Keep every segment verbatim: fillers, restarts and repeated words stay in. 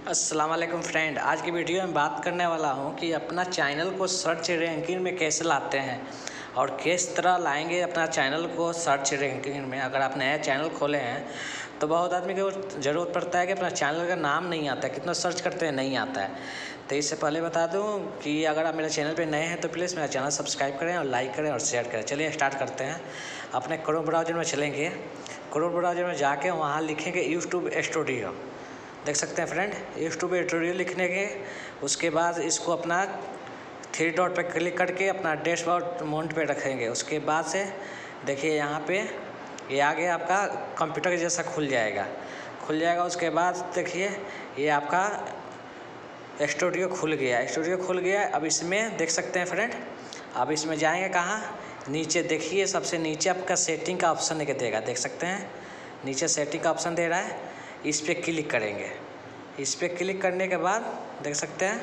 अस्सलाम वालेकुम फ्रेंड, आज की वीडियो में बात करने वाला हूं कि अपना चैनल को सर्च रैंकिंग में कैसे लाते हैं और किस तरह लाएंगे अपना चैनल को सर्च रैंकिंग में। अगर आप नया चैनल खोले हैं तो बहुत आदमी को ज़रूरत पड़ता है कि अपना चैनल का नाम नहीं आता है, कितना सर्च करते हैं नहीं आता है। तो इससे पहले बता दूं कि अगर आप मेरे चैनल पे नए हैं तो प्लीज़ मेरा चैनल सब्सक्राइब करें और लाइक करें और शेयर करें। चलिए स्टार्ट करते हैं। अपने क्रोम ब्राउज़र में चलेंगे, क्रोम ब्राउज़र में जाके वहाँ लिखेंगे यूट्यूब स्टूडियो। देख सकते हैं फ्रेंड, यूट्यूब स्टूडियो लिखने के उसके बाद इसको अपना थ्री डॉट पे क्लिक करके अपना डैशबोर्ड माउंट पे रखेंगे। उसके बाद से देखिए यहाँ पे ये आगे आपका कंप्यूटर के जैसा खुल जाएगा खुल जाएगा उसके बाद देखिए ये आपका स्टूडियो खुल गया स्टूडियो खुल गया अब इसमें देख सकते हैं फ्रेंड, अब इसमें जाएंगे कहाँ, नीचे देखिए सबसे नीचे आपका सेटिंग का ऑप्शन लेके देगा। देख सकते हैं नीचे सेटिंग का ऑप्शन दे रहा है, इस पर क्लिक करेंगे। इस पर क्लिक करने के बाद देख सकते हैं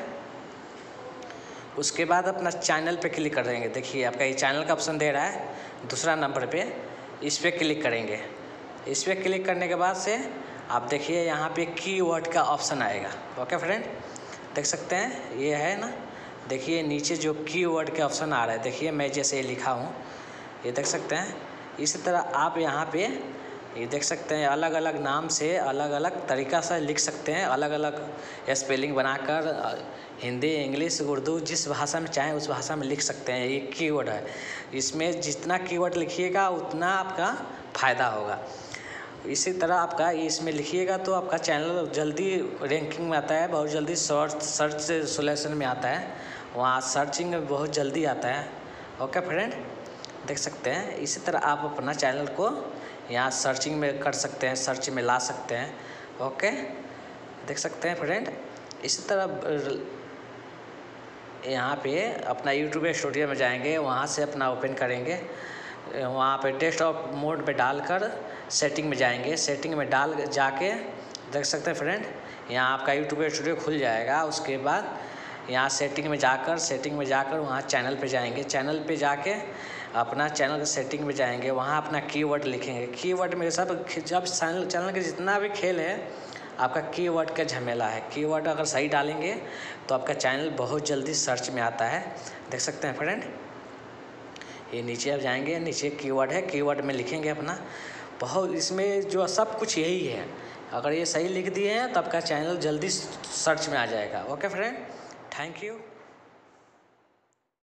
उसके बाद अपना चैनल पे क्लिक कर देंगे। देखिए आपका ये चैनल का ऑप्शन दे रहा है दूसरा नंबर पे, इस पर क्लिक करेंगे। इस पर क्लिक करने के बाद से आप देखिए यहाँ पे कीवर्ड का ऑप्शन आएगा। ओके फ्रेंड, देख सकते हैं ये है ना, देखिए नीचे जो कीवर्ड के ऑप्शन आ रहा है, देखिए मैं जैसे ये लिखा हूँ ये देख सकते हैं। इसी तरह आप यहाँ पे ये देख सकते हैं अलग अलग नाम से अलग अलग तरीक़ा से लिख सकते हैं, अलग अलग स्पेलिंग बनाकर हिंदी इंग्लिश उर्दू जिस भाषा में चाहें उस भाषा में लिख सकते हैं। ये कीवर्ड है, इसमें जितना कीवर्ड लिखिएगा उतना आपका फ़ायदा होगा। इसी तरह आपका इसमें लिखिएगा तो आपका चैनल जल्दी रैंकिंग में आता है, बहुत जल्दी सर्च सर्च सोल्यूशन में आता है, वहाँ सर्चिंग में बहुत जल्दी आता है। ओके फ्रेंड, देख सकते हैं इसी तरह आप अपना चैनल को यहाँ सर्चिंग में कर सकते हैं, सर्च में ला सकते हैं। ओके, देख सकते हैं फ्रेंड, इसी तरह यहाँ पे अपना यूट्यूब स्टूडियो में जाएंगे, वहाँ से अपना ओपन करेंगे, वहाँ पे डेस्कटॉप मोड पे डालकर सेटिंग में जाएंगे। सेटिंग में डाल जाके देख सकते हैं फ्रेंड यहाँ आपका यूट्यूब स्टूडियो खुल जाएगा। उसके बाद यहाँ सेटिंग में जाकर सेटिंग में जाकर वहाँ चैनल पे जाएंगे। चैनल पे जाके अपना चैनल के सेटिंग में जाएंगे, वहाँ अपना कीवर्ड लिखेंगे। कीवर्ड में सब जब चैनल चैनल के जितना भी खेल है आपका कीवर्ड का झमेला है। कीवर्ड अगर सही डालेंगे तो आपका चैनल बहुत जल्दी सर्च में आता है। देख सकते हैं फ्रेंड, ये नीचे आप जाएंगे, नीचे कीवर्ड है, कीवर्ड में लिखेंगे अपना, बहुत इसमें जो सब कुछ यही है। अगर ये सही लिख दिए हैं तो आपका चैनल जल्दी सर्च में आ जाएगा। Okay friend, thank you.